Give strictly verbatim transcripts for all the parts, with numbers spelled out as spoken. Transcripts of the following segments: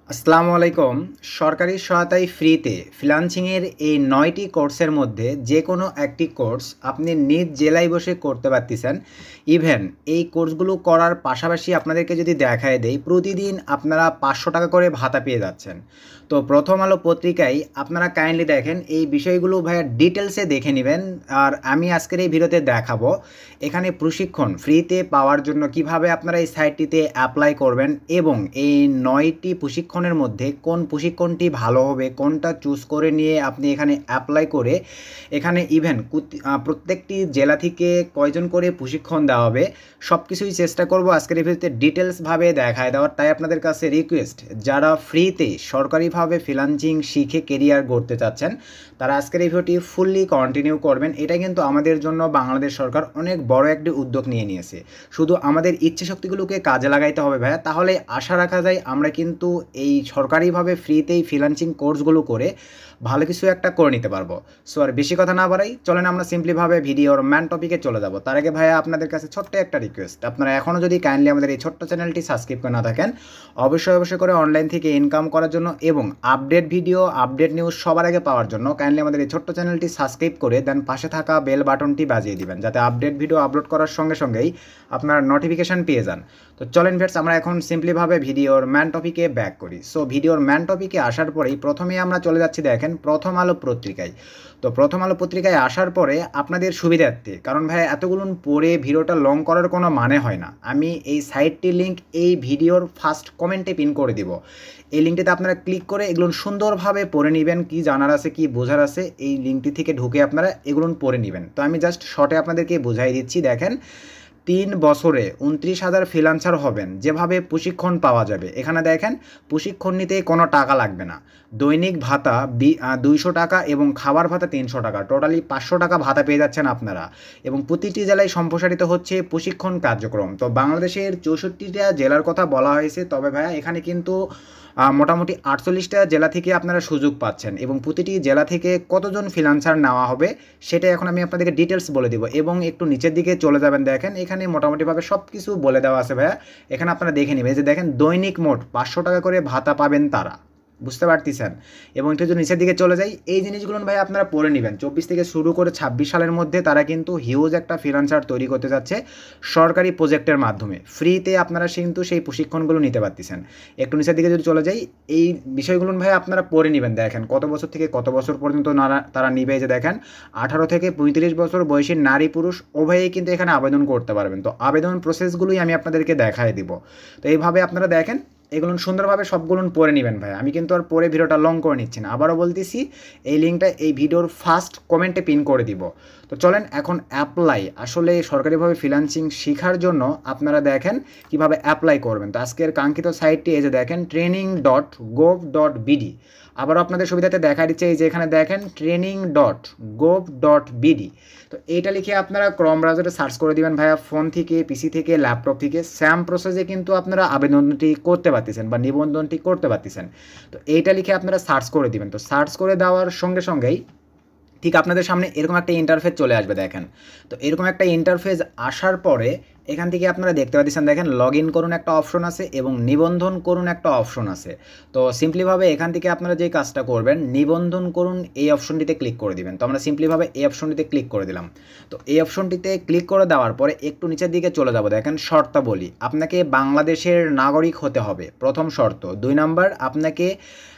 আসসালামু আলাইকুম। সরকারি সহায়তায় ফ্রিতে ফ্রিল্যান্সিংয়ের এই নয়টি কোর্সের মধ্যে যে কোনো একটি কোর্স আপনি নিজ জেলায় বসে করতে পারতেছেন। ইভেন এই কোর্সগুলো করার পাশাপাশি আপনাদেরকে যদি দেখায় দেই, প্রতিদিন আপনারা পাঁচশো টাকা করে ভাতা পেয়ে যাচ্ছেন। তো প্রথম আলো পত্রিকায় আপনারা কাইন্ডলি দেখেন, এই বিষয়গুলো ভাইয়া ডিটেলসে দেখে নেবেন। আর আমি আজকের এই ভিডিওতে দেখাবো এখানে প্রশিক্ষণ ফ্রিতে পাওয়ার জন্য কিভাবে আপনারা এই সাইটটিতে অ্যাপ্লাই করবেন এবং এই নয়টি প্রশিক্ষণের মধ্যে কোন প্রশিক্ষণটি ভালো হবে, কোনটা চুজ করে নিয়ে আপনি এখানে অ্যাপ্লাই করে এখানে ইভেন প্রত্যেকটি জেলা থেকে কয়জন করে প্রশিক্ষণ দেওয়া হবে, সব কিছুই চেষ্টা করব আজকের এই ভিডিওতে ডিটেলসভাবে দেখায় দেওয়ার। তাই আপনাদের কাছে রিকোয়েস্ট, যারা ফ্রিতে সরকারিভাবে ফ্রিল্যান্সিং শিখে কেরিয়ার গড়তে চাচ্ছেন তারা আজকের এই ভিডিওটি ফুললি কন্টিনিউ করবেন। এটা কিন্তু আমাদের জন্য বাংলাদেশ সরকার অনেক বড় একটি উদ্যোগ নিয়ে নিয়েছে। শুধু আমাদের ইচ্ছে শক্তিগুলোকে কাজে লাগাইতে হবে ভাইয়া, তাহলে আশা রাখা যায় আমরা কিন্তু এই সরকারিভাবে ফ্রিতেই ফ্রিল্যান্সিং কোর্সগুলো করে ভালো কিছু একটা করে নিতে পারবো। সো আর বেশি কথা না বাড়াই, চলেন আমরা সিম্পলিভাবে ভিডিওর ম্যান টপিকে চলে যাব। তার আগে ভাইয়া আপনাদের কাছে ছোট্ট একটা রিকোয়েস্ট, আপনারা এখনও যদি কাইন্ডলি আমাদের এই ছোট্ট চ্যানেলটি সাবস্ক্রাইব করে না থাকেন, অবশ্যই অবশ্যই করে অনলাইন থেকে ইনকাম করার জন্য এবং আপডেট ভিডিও আপডেট নিউজ সবার আগে পাওয়ার জন্য কাইন্ডলি আমাদের এই ছোট্ট চ্যানেলটি সাবস্ক্রাইব করে দেন পাশে থাকা বেল বাটনটি বাজিয়ে দিবেন, যাতে আপডেট ভিডিও আপলোড করার সঙ্গে সঙ্গেই আপনার নোটিফিকেশান পেয়ে যান। তো চলেন ভিউয়ার্স, আমরা এখন সিম্পলিভাবে ভিডিওর ম্যান টপিকে ব্যাক করি। সো ভিডিওর ম্যান টপিকে আসার পরেই প্রথমেই আমরা চলে যাচ্ছি দেখেন প্রথম আলো পত্রিকায়। তো প্রথম আলো পত্রিকায় আসার পরে আপনাদের সুবিধার্থে, কারণ ভাই এতগুলো পড়ে ভিডিওটা লং করার কোনো মানে হয় না, আমি এই সাইটটির লিঙ্ক এই ভিডিওর ফার্স্ট কমেন্টে পিন করে দিব। এই লিঙ্কটিতে আপনারা ক্লিক করে এগুলো সুন্দরভাবে পড়ে নেবেন, কি জানার আছে কি বোঝার আছে এই লিঙ্কটি থেকে ঢুকে আপনারা এগুলো পড়ে নেবেন। তো আমি জাস্ট শর্টে আপনাদেরকে বোঝাই দিচ্ছি। দেখেন, তিন বছরে উনত্রিশ হাজার ফ্রিল্যান্সার হবেন, যেভাবে প্রশিক্ষণ পাওয়া যাবে। এখানে দেখেন, প্রশিক্ষণ নিতে কোনো টাকা লাগবে না, দৈনিক ভাতা দুইশো টাকা এবং খাবার ভাতা তিনশো টাকা, টোটালি পাঁচশো টাকা ভাতা পেয়ে যাচ্ছেন আপনারা। এবং প্রতিটি জেলায় সম্প্রসারিত হচ্ছে প্রশিক্ষণ কার্যক্রম। তো বাংলাদেশের চৌষট্টিটা জেলার কথা বলা হয়েছে, তবে ভাইয়া এখানে কিন্তু মোটামুটি আটচল্লিশটা জেলা থেকে আপনারা সুযোগ পাচ্ছেন এবং প্রতিটি জেলা থেকে কতজন ফ্রিল্যান্সার নেওয়া হবে সেটা এখন আমি আপনাদেরকে ডিটেলস বলে দিব। এবং একটু নিচের দিকে চলে যাবেন, দেখেন এখানে মোটামুটিভাবে সব কিছু বলে দেওয়া আছে ভাইয়া। এখানে আপনারা দেখে নেবেন যে দেখেন, দৈনিক মোট পাঁচশো টাকা করে ভাতা পাবেন তারা, বুঝতে পারতেছেন। এবং একটু যদি নিচের দিকে চলে যাই, এই জিনিসগুলো ভাই আপনারা পড়ে নেবেন। চব্বিশ থেকে শুরু করে ছাব্বিশ সালের মধ্যে তারা কিন্তু হিউজ একটা ফ্রিল্যান্সার তৈরি করতে যাচ্ছে সরকারি প্রজেক্টের মাধ্যমে। ফ্রিতে আপনারা কিন্তু সেই প্রশিক্ষণগুলো নিতে পারতেছেন। একটু নিচের দিকে যদি চলে যাই, এই বিষয়গুলো ভাই আপনারা পড়ে নেবেন। দেখেন কত বছর থেকে কত বছর পর্যন্ত তারা নিবে, যে দেখেন আঠারো থেকে পঁয়ত্রিশ বছর বয়সী নারী পুরুষ উভয়েই কিন্তু এখানে আবেদন করতে পারবেন। তো আবেদন প্রসেসগুলোই আমি আপনাদেরকে দেখায় দিব। তো এইভাবে আপনারা দেখেন এগুলো সুন্দরভাবে সবগুলো পড়ে নেবেন ভাই। আমি কিন্তু আর পরে ভিডিওটা লং করে নিচ্ছি না, আবারও বলতেছি এই লিঙ্কটা এই ভিডিওর ফার্স্ট কমেন্টে পিন করে দিব। তো চলেন এখন অ্যাপ্লাই, আসলে সরকারিভাবে ফ্রিল্যান্সিং শেখার জন্য আপনারা দেখেন কিভাবে অ্যাপ্লাই করবেন। তো আজকের কাঙ্ক্ষিত সাইটটি এই যে দেখেন, training dot gov dot BD. আবারও আপনাদের সুবিধাতে দেখা দিচ্ছে এই যে এখানে দেখেন training dot gov dot BD. তো এইটা লিখে আপনারা ক্রম ব্রাউজারে সার্চ করে দিবেন ভাইয়া, ফোন থেকে পিসি থেকে ল্যাপটপ থেকে স্যাম প্রসেসে কিন্তু আপনারা আবেদনটি করতে পারতেছেন বা নিবন্ধনটি করতে পারতেছেন। তো এইটা লিখে আপনারা সার্চ করে দিবেন। তো সার্চ করে দেওয়ার সঙ্গে সঙ্গেই ঠিক আপনাদের সামনে এরকম একটা ইন্টারফেস চলে আসবে দেখেন। তো এরকম একটা ইন্টারফেস আসার পরে এখান থেকে আপনারা দেখতে পাচ্ছেন দেখেন লগ ইন করুন একটা অপশন আছে এবং নিবন্ধন করুন একটা অপশন আছে। তো সিম্পলিভাবে এখান থেকে আপনারা যে কাজটা করবেন, নিবন্ধন করুন এই অপশনটিতে ক্লিক করে দিবেন। তো আমরা সিম্পলিভাবে এই অপশনটিতে ক্লিক করে দিলাম। তো এই অপশনটিতে ক্লিক করে দেওয়ার পরে একটু নিচের দিকে চলে যাব, দেখেন শর্তাবলী, আপনাকে বাংলাদেশের নাগরিক হতে হবে প্রথম শর্ত। দুই নাম্বার, আপনাকে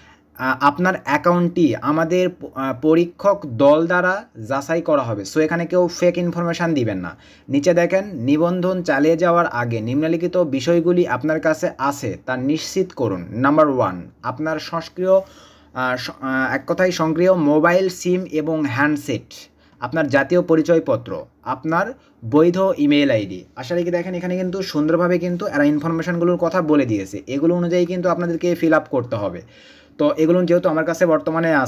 আপনার অ্যাকাউন্টটি আমাদের পরীক্ষক দল দ্বারা যাচাই করা হবে। সো এখানে কেউ ফেক ইনফরমেশান দিবেন না। নিচে দেখেন, নিবন্ধন চালিয়ে যাওয়ার আগে নিম্নলিখিত বিষয়গুলি আপনার কাছে আছে তা নিশ্চিত করুন। নাম্বার ওয়ান, আপনার সক্রিয় এক কথায় সক্রিয় মোবাইল সিম এবং হ্যান্ডসেট, আপনার জাতীয় পরিচয়পত্র, আপনার বৈধ ইমেল আইডি। আশা রেখে দেখেন এখানে কিন্তু সুন্দরভাবে কিন্তু এরা ইনফরমেশানগুলোর কথা বলে দিয়েছে, এগুলো অনুযায়ী কিন্তু আপনাদেরকে ফিল আপ করতে হবে। তো এগুলো যেহেতু আমার কাছে বর্তমানে আছে,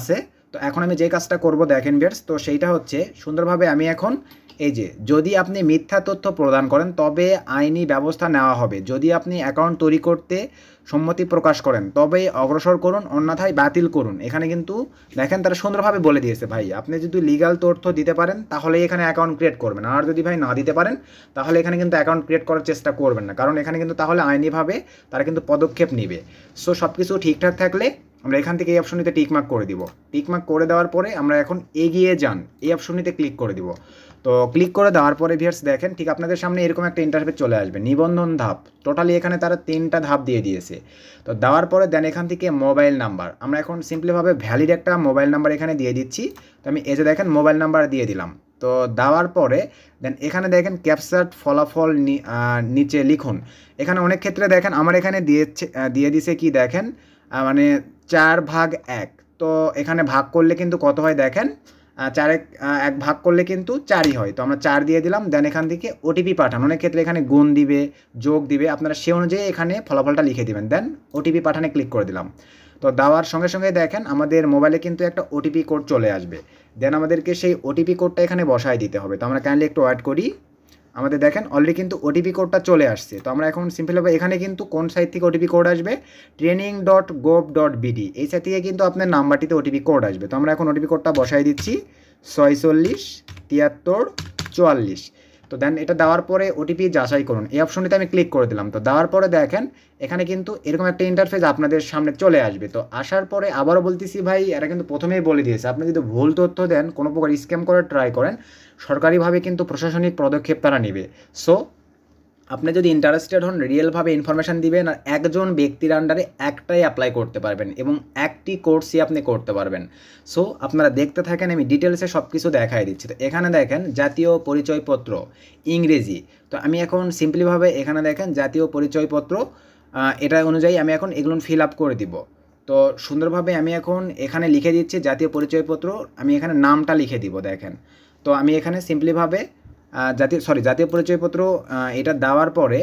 তো এখন আমি যে কাজটা করব দেখেন ভিউয়ার্স, তো সেইটা হচ্ছে সুন্দরভাবে আমি এখন এই যে যদি আপনি মিথ্যা তথ্য প্রদান করেন তবে আইনি ব্যবস্থা নেওয়া হবে, যদি আপনি অ্যাকাউন্ট তৈরি করতে সম্মতি প্রকাশ করেন তবেই অগ্রসর করুন, অন্যথায় বাতিল করুন। এখানে কিন্তু দেখেন তারা সুন্দরভাবে বলে দিয়েছে ভাই আপনি যদি লিগ্যাল তথ্য দিতে পারেন তাহলে এখানে অ্যাকাউন্ট ক্রিয়েট করবেন, আর যদি ভাই না দিতে পারেন তাহলে এখানে কিন্তু অ্যাকাউন্ট ক্রিয়েট করার চেষ্টা করবেন না, কারণ এখানে কিন্তু তাহলে আইনিভাবে তারা কিন্তু পদক্ষেপ নেবে। সো সব কিছু ঠিকঠাক থাকলে আমরা এখান থেকে এই অপশনটিতে টিকমার্ক করে দিব। টিকমার্ক করে দেওয়ার পরে আমরা এখন এগিয়ে যান এই অপশনটিতে ক্লিক করে দিব। তো ক্লিক করে দেওয়ার পরে ভিউয়ার্স দেখেন ঠিক আপনাদের সামনে এরকম একটা ইন্টারফেস চলে আসবে, নিবন্ধন ধাপ। টোটালি এখানে তারা তিনটা ধাপ দিয়ে দিয়েছে। তো দেওয়ার পরে দেন এখান থেকে মোবাইল নাম্বার, আমরা এখন সিম্পলিভাবে ভ্যালিড একটা মোবাইল নাম্বার এখানে দিয়ে দিচ্ছি। তো আমি এই যে দেখেন মোবাইল নাম্বার দিয়ে দিলাম। তো দেওয়ার পরে দেন এখানে দেখেন ক্যাপচার ফলাফল নিচে লিখুন। এখানে অনেক ক্ষেত্রে দেখেন আমার এখানে দিয়েছে দিয়ে দিছে কি দেখেন মানে চার ভাগ এক। তো এখানে ভাগ করলে কিন্তু কত হয় দেখেন চার এক এক ভাগ করলে কিন্তু চারই হয়। তো আমরা চার দিয়ে দিলাম। দেন এখান থেকে ওটিপি পাঠান, অনেক ক্ষেত্রে এখানে গুণ দিবে যোগ দিবে, আপনারা সে অনুযায়ী এখানে ফলাফলটা লিখে দিবেন। দেন ওটিপি পাঠানে ক্লিক করে দিলাম। তো দেওয়ার সঙ্গে সঙ্গে দেখেন আমাদের মোবাইলে কিন্তু একটা ওটিপি কোড চলে আসবে। দেন আমাদেরকে সেই ওটিপি কোডটা এখানে বসায় দিতে হবে। তো আমরা কাইন্ডলি একটু ওয়েট করি। আমাদের দেখেন অলরেডি কিন্তু ওটিপি কোডটা চলে আসছে। তো আমরা এখন সিম্পলভাবে এখানে কিন্তু কোন সাইট থেকে ওটিপি কোড আসবে, training dot gov dot BD এই সাইট থেকে কিন্তু আপনার নাম্বারটিতে ওটিপি কোড আসবে। তো আমরা এখন ওটিপি কোডটা বসাই দিচ্ছি ছয়চল্লিশ তিয়াত্তর চুয়াল্লিশ। তো দেন এটা দেওয়ার পরে ওটিপি যাচাই করুন এই অপশনটিতে আমি ক্লিক করে দিলাম। তো দেওয়ার পরে দেখেন এখানে কিন্তু এরকম একটা ইন্টারফেস আপনাদের সামনে চলে আসবে। তো আসার পরে আবারও বলতেছি ভাই এরা কিন্তু প্রথমেই বলে দিয়েছে আপনি যদি ভুল তথ্য দেন কোনো প্রকার স্ক্যাম করে ট্রাই করেন সরকারিভাবে কিন্তু প্রশাসনিক পদক্ষেপ তারা নেবে। সো আপনি যদি ইন্টারেস্টেড হন রিয়েলভাবে ইনফরমেশান দিবেন আর একজন ব্যক্তির আন্ডারে একটাই অ্যাপ্লাই করতে পারবেন এবং একটি কোর্সই আপনি করতে পারবেন। সো আপনারা দেখতে থাকেন, আমি ডিটেলসে সব কিছু দেখাই দিচ্ছি। তো এখানে দেখেন জাতীয় পরিচয়পত্র ইংরেজি। তো আমি এখন সিম্পলিভাবে এখানে দেখেন জাতীয় পরিচয়পত্র এটা অনুযায়ী আমি এখন এগুলো ফিল আপ করে দিব। তো সুন্দরভাবে আমি এখন এখানে লিখে দিচ্ছি জাতীয় পরিচয়পত্র, আমি এখানে নামটা লিখে দিব দেখেন। তো আমি এখানে সিম্পলিভাবে জাতীয় সরি জাতীয় পরিচয়পত্র এটা দেওয়ার পরে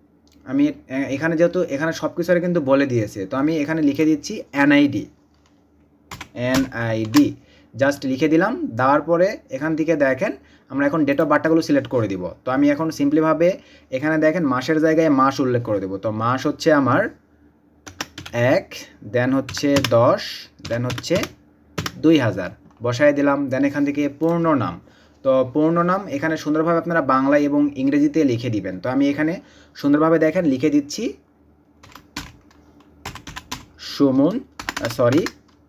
আমি এখানে যেহেতু এখানে সব কিছু কিন্তু বলে দিয়েছে তো আমি এখানে লিখে দিচ্ছি এনআইডি এনআইডি জাস্ট লিখে দিলাম। দেওয়ার পরে এখান থেকে দেখেন আমরা এখন ডেট অফ বার্থটাগুলো সিলেক্ট করে দিব। তো আমি এখন সিম্পলিভাবে এখানে দেখেন মাসের জায়গায় মাস উল্লেখ করে দেবো। তো মাস হচ্ছে আমার এক, দেন হচ্ছে দশ, দেন হচ্ছে দুই হাজার বসায় দিলাম। দেন এখান থেকে পূর্ণ নাম, তো পূর্ণ নাম এখানে সুন্দরভাবে আপনারা বাংলায় এবং ইংরেজিতে লিখে দিবেন। তো আমি এখানে সুন্দরভাবে দেখেন লিখে দিচ্ছি সুমন সরি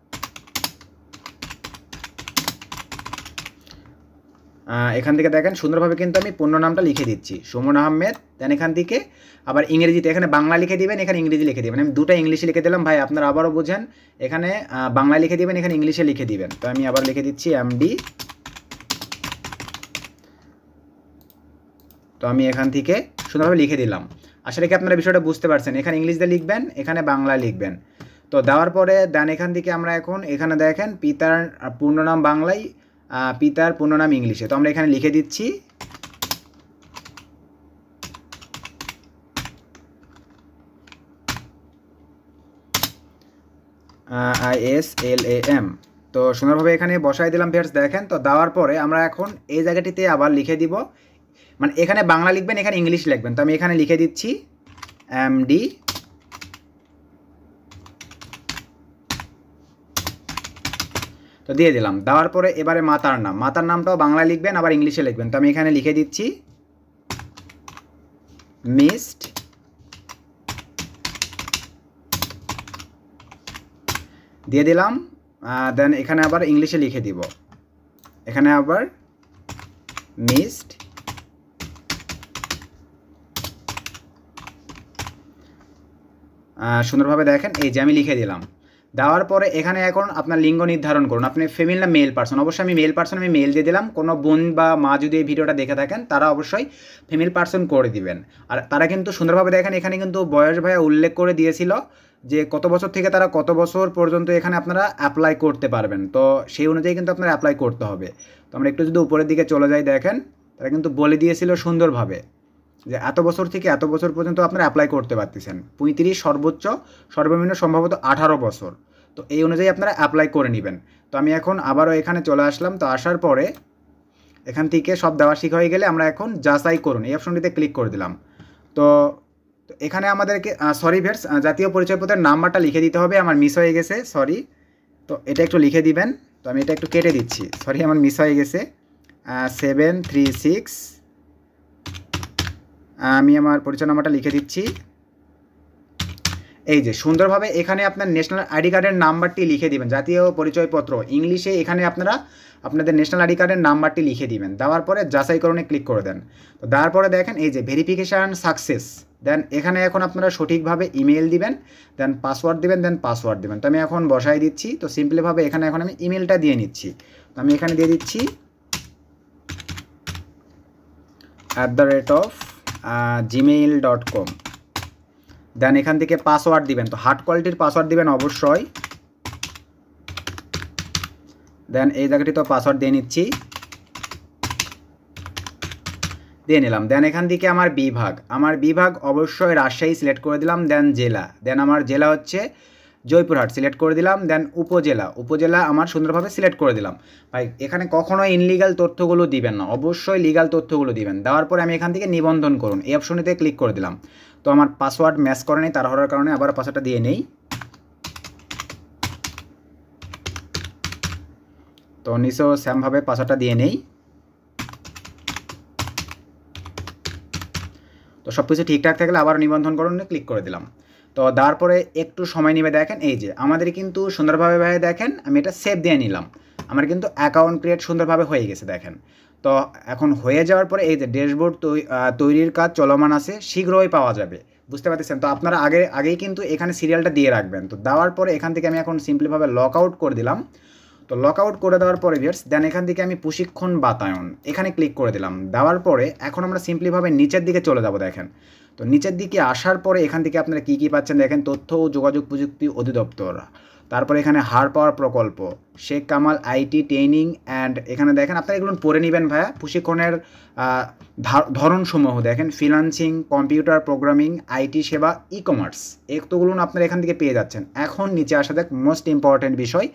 এখান থেকে দেখেন সুন্দরভাবে কিন্তু আমি পূর্ণ নামটা লিখে দিচ্ছি সুমন আহমেদ। দেন এখান থেকে আবার ইংরেজিতে এখানে বাংলা লিখে দিবেন, এখানে ইংরেজি লিখে দিবেন। আমি দুটো ইংলিশে লিখে দিলাম ভাই আপনারা আবারও বোঝেন, এখানে বাংলা লিখে দিবেন এখানে ইংলিশে লিখে দিবেন। তো আমি আবার লিখে দিচ্ছি এমডি। তো আমি এখান থেকে সুন্দরভাবে লিখে দিলাম। আসলে কি আপনারা বিষয়টা বুঝতে পারছেন, এখানে ইংলিশে লিখবেন এখানে বাংলা লিখবেন। তো দেওয়ার পরে দেন এখান থেকে আমরা এখন এখানে দেখেন পিতার পূর্ণ নাম বাংলায় পিতার পূর্ণ নাম ইংলিশে। তো আমরা এখানে লিখে দিচ্ছি I S L A M. তো সুন্দরভাবে এখানে বসাই দিলাম ভিউয়ার্স দেখেন। তো দেওয়ার পরে আমরা এখন এই জায়গাটিতে আবার লিখে দিব, মানে এখানে বাংলা লিখবেন এখানে ইংলিশ লিখবেন। তো আমি এখানে লিখে দিচ্ছি এমডি। তো দিয়ে দিলাম। দেওয়ার পরে এবারে মাতার নাম, মাতার নামটাও বাংলায় লিখবেন আবার ইংলিশে লিখবেন। তো আমি এখানে লিখে দিচ্ছি মিস্ট। দিয়ে দিলাম। দেন এখানে আবার ইংলিশে লিখে দিব, এখানে আবার মিস্ট। সুন্দরভাবে দেখেন এই যে আমি লিখে দিলাম। দেওয়ার পরে এখানে এখন আপনার লিঙ্গ নির্ধারণ করুন, আপনি ফিমেল না মেল পার্সন। অবশ্যই আমি মেল পার্সন আমি মেল দিয়ে দিলাম। কোনো বোন বা মা যদি এই ভিডিওটা দেখে থাকেন তারা অবশ্যই ফিমেল পার্সন করে দিবেন। আর তারা কিন্তু সুন্দরভাবে দেখেন এখানে কিন্তু বয়স ভাইয়া উল্লেখ করে দিয়েছিল যে কত বছর থেকে তারা কত বছর পর্যন্ত এখানে আপনারা অ্যাপ্লাই করতে পারবেন। তো সেই অনুযায়ী কিন্তু আপনারা অ্যাপ্লাই করতে হবে। তো আমরা একটু যদি উপরের দিকে চলে যাই দেখেন তারা কিন্তু বলে দিয়েছিল সুন্দরভাবে যে এত বছর থেকে এত বছর পর্যন্ত আপনারা অ্যাপ্লাই করতে পারতেছেন। পঁয়ত্রিশ সর্বোচ্চ, সর্বনিম্ন সম্ভবত আঠারো বছর। তো এই অনুযায়ী আপনারা অ্যাপ্লাই করে নেবেন। তো আমি এখন আবারও এখানে চলে আসলাম। তো আসার পরে এখান থেকে সব দেওয়া শিখা হয়ে গেলে আমরা এখন যাচাই করুন এই অপশনটিতে ক্লিক করে দিলাম। তো এখানে আমাদেরকে সরি ভিউয়ার্স, জাতীয় পরিচয়পত্রের নাম্বারটা লিখে দিতে হবে, আমার মিস হয়ে গেছে, সরি। তো এটা একটু লিখে দিবেন। তো আমি এটা একটু কেটে দিচ্ছি, সরি আমার মিস হয়ে গেছে। সেভেন থ্রি সিক্স, আমি আমার পরিচয় নাম্বারটা লিখে দিচ্ছি। এই যে সুন্দরভাবে এখানে আপনার ন্যাশনাল আইডি কার্ডের নাম্বারটি লিখে দিবেন, জাতীয় পরিচয়পত্র ইংলিশে এখানে আপনারা আপনাদের ন্যাশনাল আইডি কার্ডের নাম্বারটি লিখে দিবেন। দেওয়ার পরে যাচাইকরণে ক্লিক করে দেন। তো দেওয়ার পরে দেখেন এই যে ভেরিফিকেশান সাকসেস, দেন এখানে এখন আপনারা সঠিকভাবে ইমেল দিবেন, দেন পাসওয়ার্ড দিবেন, দেন পাসওয়ার্ড দিবেন। তো আমি এখন বসাই দিচ্ছি। তো সিম্পলিভাবে এখানে এখন আমি ইমেলটা দিয়ে নিচ্ছি। তো আমি এখানে দিয়ে দিচ্ছি at the rate of Gmail dot com. Then এখান থেকে পাসওয়ার্ড দিবেন, তো হার্ড কোয়ালিটির পাসওয়ার্ড দিবেন অবশ্যই। দেন এই জায়গাটি তো পাসওয়ার্ড দিয়ে নিচ্ছি, দিয়ে নিলাম। দেন এখান থেকে আমার বিভাগ, আমার বিভাগ অবশ্যই রাজশাহী সিলেক্ট করে দিলাম। দেন জেলা, দেন আমার জেলা হচ্ছে জয়পুরহাট সিলেক্ট করে দিলাম। দেন উপজেলা, উপজেলা আমার সুন্দরভাবে সিলেক্ট করে দিলাম। ভাই এখানে কখনোই ইনলিগাল তথ্যগুলো দিবেন না, অবশ্যই লিগাল তথ্যগুলো দিবেন। দেওয়ার পরে আমি এখান থেকে নিবন্ধন করুন এই অপশনটিতে ক্লিক করে দিলাম। তো আমার পাসওয়ার্ড ম্যাচ করে নেই, তার হওয়ার কারণে আবার পাসওয়ার্ডটা দিয়ে নেই। তো নিচেও সেমভাবে পাসওয়ার্ডটা দিয়ে নেই। তো সব কিছু ঠিকঠাক থাকলে আবার নিবন্ধন করুন ক্লিক করে দিলাম। তো দেওয়ার পরে একটু সময় নেবে, দেখেন এই যে আমাদের কিন্তু সুন্দরভাবে ভাবে দেখেন আমি এটা সেভ দিয়ে নিলাম, আমার কিন্তু অ্যাকাউন্ট ক্রিয়েট সুন্দরভাবে হয়ে গেছে দেখেন। তো এখন হয়ে যাওয়ার পরে এই যে ড্যাশবোর্ড তৈরির কাজ চলমান আছে, শীঘ্রই পাওয়া যাবে, বুঝতে পারতেছেন। তো আপনারা আগে আগেই কিন্তু এখানে সিরিয়ালটা দিয়ে রাখবেন। তো দেওয়ার পরে এখান থেকে আমি এখন সিম্পলিভাবে লক আউট করে দিলাম। তো লক আউট করে দেওয়ার পরে ভিউয়ার্স দেন এখান থেকে আমি প্রশিক্ষণ বাতায়ন এখানে ক্লিক করে দিলাম। দেওয়ার পরে এখন আমরা সিম্পলিভাবে নিচের দিকে চলে যাব দেখেন। তো নিচের দিকে আসার পরে এখান থেকে আপনারা কী কী পাচ্ছেন দেখেন, তথ্য ও যোগাযোগ প্রযুক্তি অধিদপ্তর, তারপরে এখানে হাড় পাওয়ার প্রকল্প, Sheikh Kamal IT training and, এখানে দেখেন আপনারা এগুলো পড়ে নেবেন ভাইয়া। প্রশিক্ষণের ধরনসমূহ দেখেন, ফ্রিল্যান্সিং, কম্পিউটার প্রোগ্রামিং, আইটি সেবা, ই কমার্স, এতগুলো আপনারা এখান থেকে পেয়ে যাচ্ছেন। এখন নিচে আসা দেখ মোস্ট ইম্পর্ট্যান্ট বিষয়,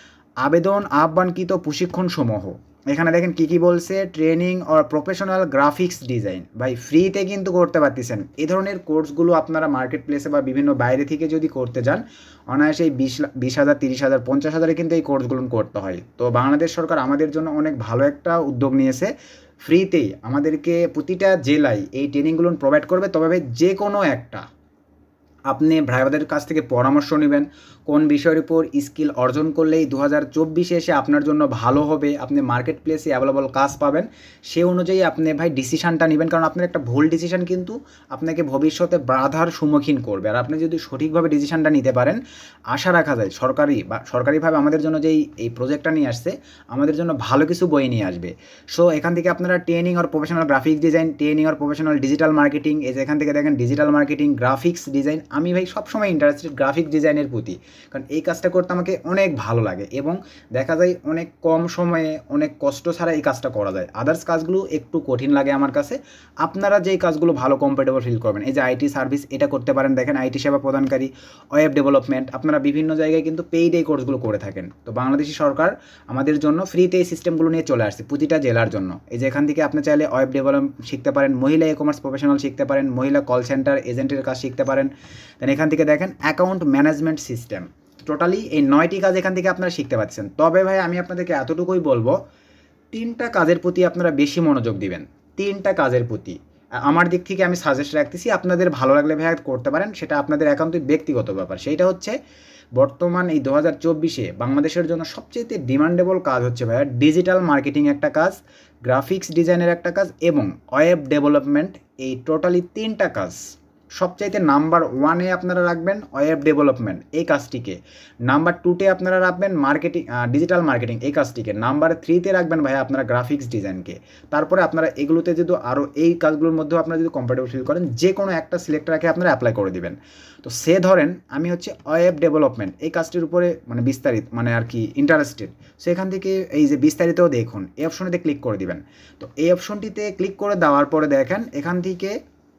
আবেদন আহ্বানকৃত প্রশিক্ষণসমূহ। এখানে দেখেন কী কী বলছে, training or professional graphics design, ভাই ফ্রিতে কিন্তু করতে পারতেছেন। এই ধরনের কোর্সগুলো আপনারা মার্কেট প্লেসে বা বিভিন্ন বাইরে থেকে যদি করতে যান অনায়াসে বিশ বিশ হাজার তিরিশ হাজার পঞ্চাশ হাজারে কিন্তু এই কোর্সগুলো করতে হয়। তো বাংলাদেশ সরকার আমাদের জন্য অনেক ভালো একটা উদ্যোগ নিয়েছে, ফ্রিতেই আমাদেরকে প্রতিটা জেলায় এই ট্রেনিংগুলো প্রোভাইড করবে। তবে যে কোনো একটা আপনি ভাইবাদের কাছ থেকে পরামর্শ নেবেন কোন বিষয়ের উপর স্কিল অর্জন করলেই দু হাজার চব্বিশে এসে আপনার জন্য ভালো হবে, আপনি মার্কেট প্লেসে অ্যাভেলেবল কাজ পাবেন, সে অনুযায়ী আপনি ভাই ডিসিশানটা নেবেন। কারণ আপনার একটা ভুল ডিসিশান কিন্তু আপনাকে ভবিষ্যতে বাধার সম্মুখীন করবে। আর আপনি যদি সঠিকভাবে ডিসিশানটা নিতে পারেন, আশা রাখা যায় সরকারি বা সরকারিভাবে আমাদের জন্য যেই এই প্রজেক্টটা নিয়ে আসছে আমাদের জন্য ভালো কিছু বই নিয়ে আসবে। সো এখান থেকে আপনারা ট্রেনিং আর প্রফেশনাল গ্রাফিক্স ডিজাইন, ট্রেনিং আর প্রফেশনাল ডিজিটাল মার্কেটিং, এই যে এখান থেকে দেখেন ডিজিটাল মার্কেটিং, গ্রাফিক্স ডিজাইন, আমি ভাই সবসময় ইন্টারেস্টেড গ্রাফিক্স ডিজাইনের প্রতি, কারণ এই কাজটা করতে আমাকে অনেক ভালো লাগে এবং দেখা যায় অনেক কম সময়ে অনেক কষ্ট ছাড়া এই কাজটা করা যায়। আদার্স কাজগুলো একটু কঠিন লাগে আমার কাছে, আপনারা যেই কাজগুলো ভালো কমফোর্টেবল ফিল করবেন, এই যে আইটি সার্ভিস এটা করতে পারেন, দেখেন আইটি সেবা প্রদানকারী, ওয়েব ডেভেলপমেন্ট, আপনারা বিভিন্ন জায়গায় কিন্তু পেইড এই কোর্সগুলো করে থাকেন। তো বাংলাদেশি সরকার আমাদের জন্য ফ্রিতে এই সিস্টেমগুলো নিয়ে চলে আসছে প্রতিটা জেলার জন্য। এই যে এখান থেকে আপনি চাইলে ওয়েব ডেভেলপমেন্ট শিখতে পারেন, মহিলা ই কমার্স প্রফেশনাল শিখতে পারেন, মহিলা কল সেন্টার এজেন্টের কাজ শিখতে পারেন। দেন এখান থেকে দেখেন অ্যাকাউন্ট ম্যানেজমেন্ট সিস্টেম, টোটালি এই নয়টি কাজ এখান থেকে আপনারা শিখতে পাচ্ছেন। তবে ভাই আমি আপনাদেরকে এতটুকুই বলবো, তিনটা কাজের প্রতি আপনারা বেশি মনোযোগ দিবেন, তিনটা কাজের প্রতি আমার দিক থেকে আমি সাজেস্ট রাখতেছি। আপনাদের ভালো লাগলে ভাই করতে পারেন, সেটা আপনাদের একান্তই ব্যক্তিগত ব্যাপার। সেইটা হচ্ছে বর্তমান এই দু হাজার চব্বিশে বাংলাদেশের জন্য সবচেয়ে ডিমান্ডেবল কাজ হচ্ছে ভাইয়া ডিজিটাল মার্কেটিং একটা কাজ, গ্রাফিক্স ডিজাইনের একটা কাজ এবং ওয়েব ডেভেলপমেন্ট। এই টোটালি তিনটা কাজ সবচাইতে নাম্বার ওয়ানে আপনারা রাখবেন ওয়েব ডেভেলপমেন্ট এই কাজটিকে, নাম্বার টুতে আপনারা রাখবেন মার্কেটিং ডিজিটাল মার্কেটিং এই কাজটিকে, নাম্বার থ্রিতে রাখবেন ভাই আপনারা গ্রাফিক্স ডিজাইনকে। তারপরে আপনারা এগুলোতে যদি আরও এই কাজগুলোর মধ্যেও আপনারা যদি কমফোর্টেবল ফিল করেন যে কোনো একটা সিলেক্ট রাখে আপনারা অ্যাপ্লাই করে দিবেন। তো সে ধরেন আমি হচ্ছে ওয়েব ডেভেলপমেন্ট এই কাজটির উপরে মানে বিস্তারিত মানে আর কি ইন্টারেস্টেড, সেখান থেকে এই যে বিস্তারিতও দেখুন এই অপশনটিতে ক্লিক করে দিবেন। তো এই অপশনটিতে ক্লিক করে দেওয়ার পরে দেখেন এখান থেকে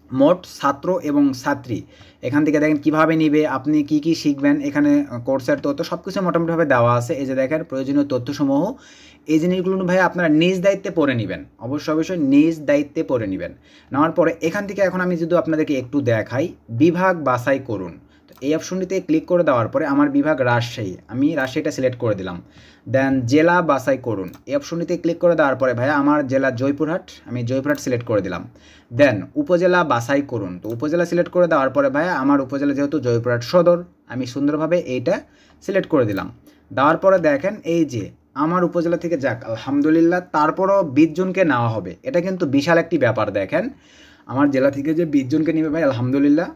মোট ছাত্র এবং ছাত্রী এখান থেকে দেখেন কীভাবে নিবে, আপনি কি কি শিখবেন, এখানে কোর্সের তথ্য সব কিছু মোটামুটিভাবে দেওয়া আছে। এই যে দেখেন প্রয়োজনীয় তথ্যসমূহ, এই জিনিসগুলো ভাই আপনারা নিজ দায়িত্বে পড়ে নেবেন, অবশ্যই অবশ্যই নিজ দায়িত্বে পড়ে নেবেন। নেওয়ার পরে এখান থেকে এখন আমি যদি আপনাদেরকে একটু দেখাই, বিভাগ বাছাই করুন, তো এই অপশনটিতে ক্লিক করে দেওয়ার পরে আমার বিভাগ রাজশাহী, আমি রাজশাহীটা সিলেক্ট করে দিলাম। দেন জেলা বাছাই করুন, এই অপশনটিতে ক্লিক করে দেওয়ার পরে ভাইয়া আমার জেলা জয়পুরহাট, আমি জয়পুরহাট সিলেক্ট করে দিলাম। দেন উপজেলা বাছাই করুন, তো উপজেলা সিলেক্ট করে দেওয়ার পরে ভাইয়া আমার উপজেলা যেহেতু জয়পুরহাট সদর, আমি সুন্দরভাবে এইটা সিলেক্ট করে দিলাম। দেওয়ার পরে দেখেন এই যে আমার উপজেলা থেকে যাক আলহামদুলিল্লাহ, তারপরও বিশ জনকে নেওয়া হবে, এটা কিন্তু বিশাল একটি ব্যাপার। দেখেন আমার জেলা থেকে যে বিশ জনকে নেবে ভাই আলহামদুলিল্লাহ,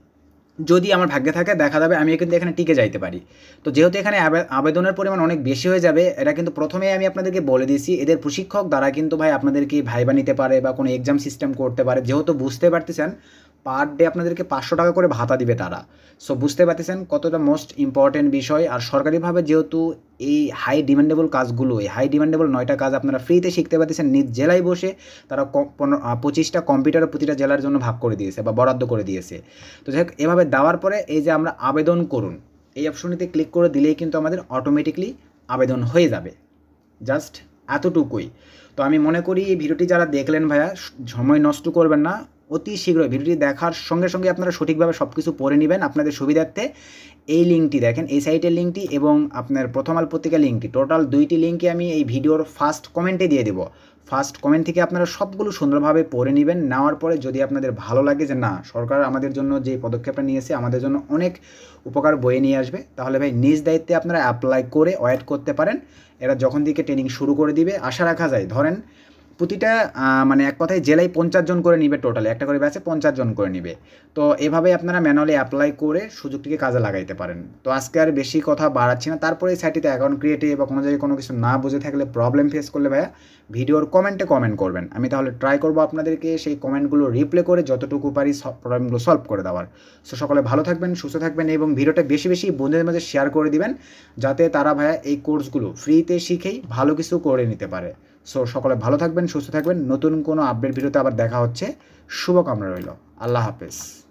যদি আমার ভাগ্যে থাকে দেখা যাবে আমি কিন্তু এখানে টিকে যাইতে পারি। তো যেহেতু এখানে আবেদনের পরিমাণ অনেক বেশি হয়ে যাবে, এটা কিন্তু প্রথমেই আমি আপনাদেরকে বলে দিয়েছি, এদের প্রশিক্ষক দ্বারা কিন্তু ভাই আপনাদেরকে ভাইবা নিতে পারে বা কোনো এক্সাম সিস্টেম করতে পারে। যেহেতু বুঝতে পারতেছেন পার ডে আপনাদেরকে পাঁচশো টাকা করে ভাতা দিবে তারা, সো বুঝতে পারতেছেন কতটা মোস্ট ইম্পর্টেন্ট বিষয়। আর সরকারিভাবে যেহেতু এই হাই ডিমান্ডেবল কাজগুলো, এই হাই ডিমান্ডেবল নয়টা কাজ আপনারা ফ্রিতে শিখতে পারতেছেন নিজ জেলায় বসে, তারা পঁচিশটা কম্পিউটার প্রতিটা জেলার জন্য ভাগ করে দিয়েছে বা বরাদ্দ করে দিয়েছে। তো যাই হোক, এভাবে দেওয়ার পরে এই যে আমরা আবেদন করুন, এই অপশনটিতে ক্লিক করে দিলেই কিন্তু আমাদের অটোমেটিকলি আবেদন হয়ে যাবে, জাস্ট এতটুকুই। তো আমি মনে করি এই ভিডিওটি যারা দেখলেন ভাইয়া সময় নষ্ট করবেন না, অতি শীঘ্রই ভিডিওটি দেখার সঙ্গে সঙ্গে আপনারা সঠিকভাবে সব কিছু পড়ে নেবেন আপনাদের সুবিধার্থে। এই লিঙ্কটি দেখেন, এই সাইটের লিঙ্কটি এবং আপনার প্রথম আলো পত্রিকার লিঙ্কটি, টোটাল দুইটি লিঙ্কই আমি এই ভিডিওর ফার্স্ট কমেন্টে দিয়ে দেবো। ফার্স্ট কমেন্ট থেকে আপনারা সবগুলো সুন্দরভাবে পড়ে নেবেন। নেওয়ার পরে যদি আপনাদের ভালো লাগে যে না সরকার আমাদের জন্য যে পদক্ষেপটা নিয়েছে আমাদের জন্য অনেক উপকার বয়ে নিয়ে আসবে, তাহলে ভাই নিজ দায়িত্বে আপনারা অ্যাপ্লাই করে ওয়েট করতে পারেন। এরা যখন থেকে ট্রেনিং শুরু করে দিবে আশা রাখা যায়, ধরেন প্রতিটা মানে এক কথায় জেলায় পঞ্চাশ জন করে নিবে, টোটালি একটা করে ব্যাচে পঞ্চাশ জন করে নিবে। তো এভাবে আপনারা ম্যানুয়ালি অ্যাপ্লাই করে সুযোগটিকে কাজে লাগাইতে পারেন। তো আজকে আর বেশি কথা বাড়াচ্ছি না। তারপরে এই সাইটটিতে অ্যাকাউন্ট ক্রিয়েটে বা কোনো জায়গায় কোনো কিছু না বুঝে থাকলে, প্রবলেম ফেস করলে ভাইয়া ভিডিওর কমেন্টে কমেন্ট করবেন, আমি তাহলে ট্রাই করবো আপনাদেরকে সেই কমেন্টগুলো রিপ্লাই করে যতটুকু পারি সব প্রবলেমগুলো সলভ করে দেওয়ার। সো সকলে ভালো থাকবেন, সুস্থ থাকবেন এবং ভিডিওটা বেশি বেশি বন্ধুদের মাঝে শেয়ার করে দিবেন, যাতে তারা ভাইয়া এই কোর্সগুলো ফ্রিতে শিখেই ভালো কিছু করে নিতে পারে। সো সকলে ভালো থাকবেন, সুস্থ থাকবেন। নতুন কোনো আপডেট ভিডিওতে আবার দেখা হচ্ছে। শুভকামনা রইল। আল্লাহ হাফেজ।